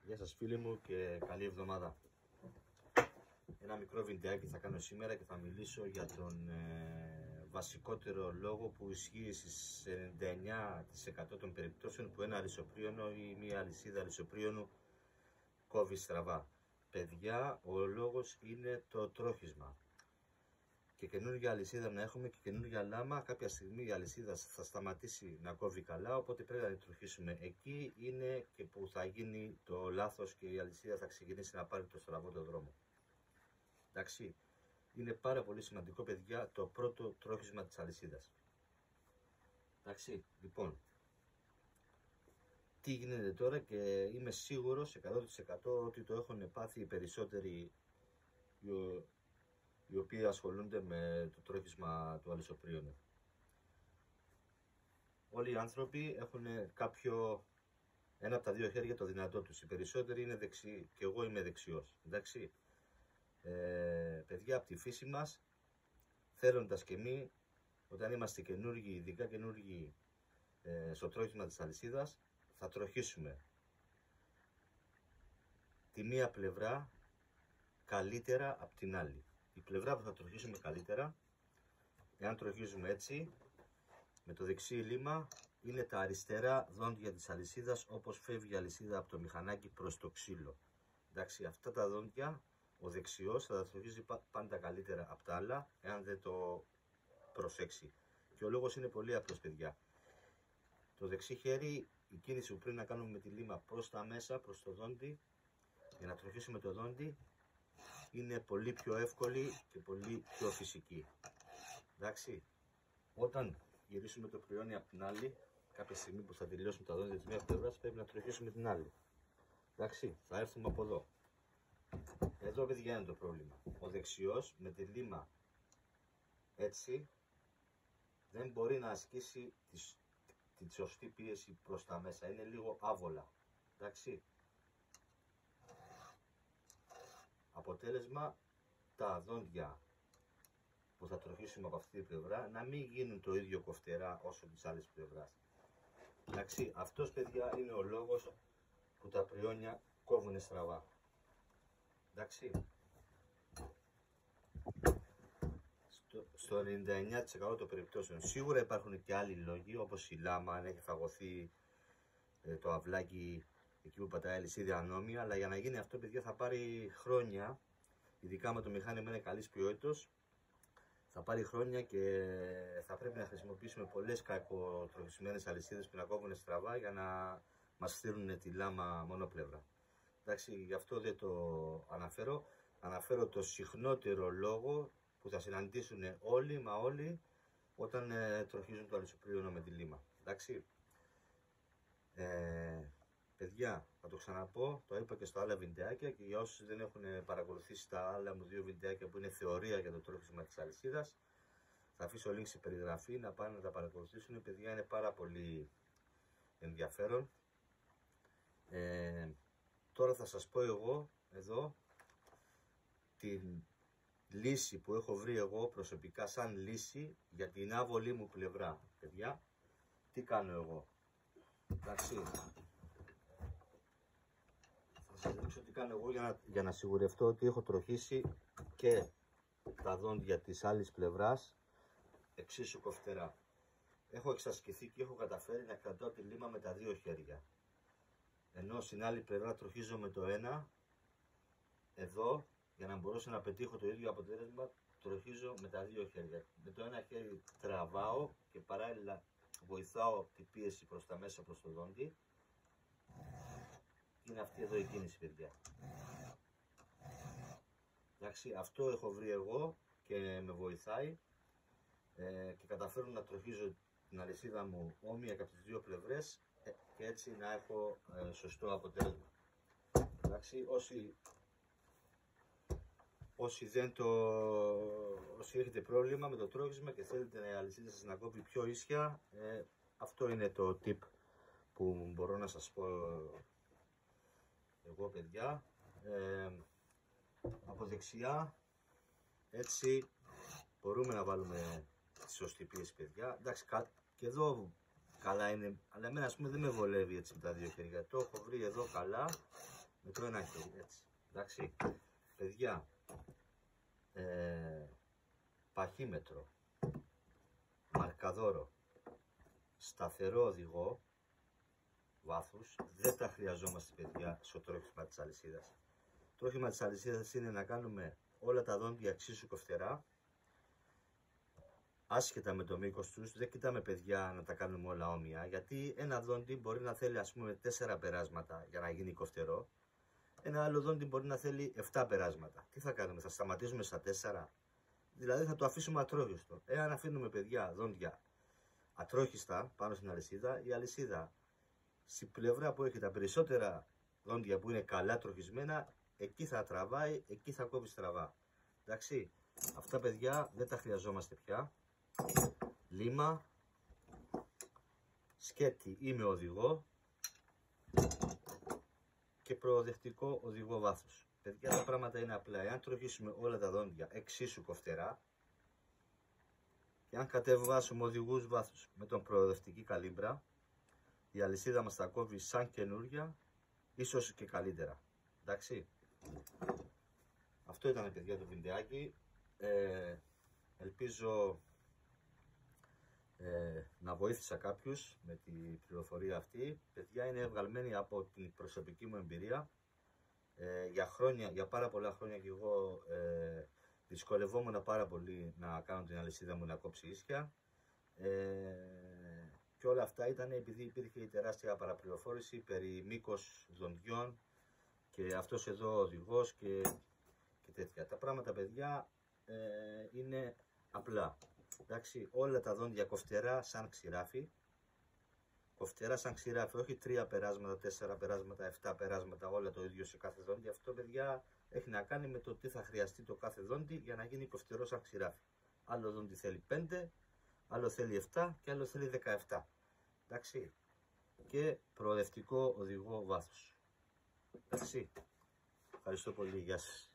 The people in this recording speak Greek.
Γεια σας φίλοι μου και καλή εβδομάδα. Ένα μικρό βιντεάκι θα κάνω σήμερα και θα μιλήσω για τον βασικότερο λόγο που ισχύει στις 99% των περιπτώσεων που ένα αλυσοπρίωνο ή μια αλυσίδα αλυσοπρίωνου κόβει στραβά. Παιδιά, ο λόγος είναι το τρόχισμα. Και καινούργια αλυσίδα να έχουμε και καινούργια λάμα, κάποια στιγμή η αλυσίδα θα σταματήσει να κόβει καλά, οπότε πρέπει να την τροχίσουμε. Εκεί είναι και που θα γίνει το λάθος και η αλυσίδα θα ξεκινήσει να πάρει το στραβό το δρόμο. Εντάξει, είναι πάρα πολύ σημαντικό, παιδιά, το πρώτο τρόχισμα της αλυσίδας. Εντάξει, λοιπόν, τι γίνεται τώρα, και είμαι σίγουρος 100% ότι το έχουν πάθει οι περισσότεροι οι οποίοι ασχολούνται με το τρόχισμα του αλυσοπρίωνου. Όλοι οι άνθρωποι έχουν ένα από τα δύο χέρια το δυνατό τους. Οι περισσότεροι είναι δεξιοί και εγώ είμαι δεξιός. Εντάξει, παιδιά, από τη φύση μας, θέλοντας και εμείς, όταν είμαστε καινούργοι, ειδικά καινούργοι στο τρόχισμα της αλυσίδας, θα τροχίσουμε τη μία πλευρά καλύτερα από την άλλη. Η πλευρά που θα τροχίσουμε καλύτερα, εάν τροχίζουμε έτσι, με το δεξί λίμα, είναι τα αριστερά δόντια της αλυσίδας, όπως φεύγει η αλυσίδα από το μηχανάκι προς το ξύλο. Εντάξει, αυτά τα δόντια, ο δεξιός θα τα τροχίζει πάντα καλύτερα από τα άλλα, εάν δεν το προσέξει. Και ο λόγος είναι πολύ απλός, παιδιά. Το δεξί χέρι, η κίνηση που πρέπει να κάνουμε με τη λίμα προς τα μέσα, προς το δόντι, για να τροχίσουμε το δόντι, είναι πολύ πιο εύκολη και πολύ πιο φυσική. Εντάξει, όταν γυρίσουμε το προϊόν από την άλλη, κάποια στιγμή που θα τελειώσουμε τα δόντια της μία πλευράς, πρέπει να τροχίσουμε την άλλη. Εντάξει, θα έρθουμε από εδώ. Εδώ, παιδιά, είναι το πρόβλημα. Ο δεξιός με τη λίμα έτσι δεν μπορεί να ασκήσει τη σωστή πίεση προς τα μέσα. Είναι λίγο άβολα. Εντάξει. Αποτέλεσμα, τα δόντια που θα τροχίσουμε από αυτή την πλευρά να μην γίνουν το ίδιο κοφτερά όσο της άλλης πλευράς. Εντάξει, αυτός, παιδιά, είναι ο λόγος που τα πριόνια κόβουν στραβά. Εντάξει, στο 99% των περιπτώσεων. Σίγουρα υπάρχουν και άλλοι λόγοι, όπως η λάμα, αν έχει φαγωθεί το αυλάκι εκεί που πατάει η αλυσίδα ανώμια, αλλά για να γίνει αυτό, παιδιά, θα πάρει χρόνια, ειδικά με το μηχάνημα είναι καλής ποιότητας, θα πάρει χρόνια και θα πρέπει να χρησιμοποιήσουμε πολλές κακοτροχισμένες αλυσίδες που να κόβουν στραβά για να μας στείλουν τη λάμα μονοπλευρά. Εντάξει, γι' αυτό δεν το αναφέρω. Αναφέρω το συχνότερο λόγο που θα συναντήσουν όλοι όταν τροχίζουν το αλυσοπρίωνο με τη λίμα. Εντάξει. Παιδιά, θα το ξαναπώ, το είπα και στο άλλα βιντεάκια, και για όσους δεν έχουν παρακολουθήσει τα άλλα μου δύο βιντεάκια που είναι θεωρία για το τρόχισμα της αλυσίδας, θα αφήσω link στην περιγραφή να πάνε να τα παρακολουθήσουν. Παιδιά, είναι πάρα πολύ ενδιαφέρον. Τώρα θα σας πω εγώ εδώ την λύση που έχω βρει εγώ προσωπικά σαν λύση για την άβολη μου πλευρά. Παιδιά, τι κάνω εγώ. Εντάξει, θα σας δείξω τι κάνω εγώ για να σιγουρευτώ ότι έχω τροχίσει και τα δόντια της άλλης πλευράς εξίσου κοφτερά. Έχω εξασκηθεί και έχω καταφέρει να κρατάω τη λίμα με τα δύο χέρια. Ενώ στην άλλη πλευρά τροχίζω με το ένα, εδώ, για να μπορέσω να πετύχω το ίδιο αποτέλεσμα, τροχίζω με τα δύο χέρια. Με το ένα χέρι τραβάω και παράλληλα βοηθάω την πίεση προς τα μέσα, προς το δόντι. Είναι αυτή εδώ η κίνηση, παιδιά. Εντάξει, αυτό έχω βρει εγώ και με βοηθάει και καταφέρω να τροχίζω την αλυσίδα μου όμοια και από τις δύο πλευρές και έτσι να έχω σωστό αποτέλεσμα. Εντάξει, όσοι έχετε πρόβλημα με το τρόχισμα και θέλετε η αλυσίδα σας να κόβει πιο ίσια, αυτό είναι το tip που μπορώ να σας πω εγώ, παιδιά. Από δεξιά έτσι μπορούμε να βάλουμε τη σωστή πίεση, παιδιά. Εντάξει, και εδώ καλά είναι, αλλά εμένα, ας πούμε, δεν με βολεύει έτσι με τα δύο χέρια. Το έχω βρει εδώ καλά Μικρό ένα χέρι, έτσι. Εντάξει. Παιδιά, παχύμετρο, μαρκαδόρο, σταθερό οδηγό βάθους, δεν τα χρειαζόμαστε παιδιά στο τρόχισμα της αλυσίδας. Το τρόχισμα της αλυσίδας είναι να κάνουμε όλα τα δόντια εξίσου κοφτερά, άσχετα με το μήκος τους. Δεν κοιτάμε παιδιά να τα κάνουμε όλα όμοια, γιατί ένα δόντι μπορεί να θέλει ας πούμε 4 περάσματα για να γίνει κοφτερό, ένα άλλο δόντι μπορεί να θέλει 7 περάσματα. Τι θα κάνουμε, θα σταματήσουμε στα 4? Δηλαδή θα το αφήσουμε ατρόχιστο. Εάν αφήνουμε παιδιά δόντια ατρόχιστα πάνω στην αλυσίδα, η αλυσίδα στην πλευρά που έχει τα περισσότερα δόντια που είναι καλά τροχισμένα, εκεί θα τραβάει, εκεί θα κόβει στραβά. Εντάξει, αυτά παιδιά δεν τα χρειαζόμαστε πια. Λίμα, σκέτη ή με οδηγό και προοδευτικό οδηγό βάθους. Παιδιά, τα πράγματα είναι απλά. Εάν τροχίσουμε όλα τα δόντια εξίσου κοφτερά και αν κατεβάσουμε οδηγούς βάθους με τον προοδευτική καλύμπρα, η αλυσίδα μας θα κόβει σαν καινούρια, ίσως και καλύτερα. Εντάξει. Αυτό ήταν παιδιά το βιντεάκι. Ελπίζω να βοήθησα κάποιους με την πληροφορία αυτή. Παιδιά, είναι βγαλμένη από την προσωπική μου εμπειρία. Για πάρα πολλά χρόνια και εγώ δυσκολευόμουν πάρα πολύ να κάνω την αλυσίδα μου να κόψει ίσια. Και όλα αυτά ήταν επειδή υπήρχε η τεράστια παραπληροφόρηση περί μήκος δοντιών και αυτός εδώ ο οδηγός και τέτοια. Τα πράγματα παιδιά είναι απλά. Εντάξει, όλα τα δόντια κοφτερά σαν ξηράφι. Κοφτερά σαν ξηράφι, όχι 3 περάσματα, 4 περάσματα, 7 περάσματα, όλα το ίδιο σε κάθε δόντι. Αυτό παιδιά έχει να κάνει με το τι θα χρειαστεί το κάθε δόντι για να γίνει κοφτερό σαν ξηράφι. Άλλο δόντι θέλει 5, άλλο θέλει 7 και άλλο θέλει 17. Εντάξει. Και προοδευτικό οδηγό βάθους. Εντάξει. Ευχαριστώ πολύ. Γεια σας.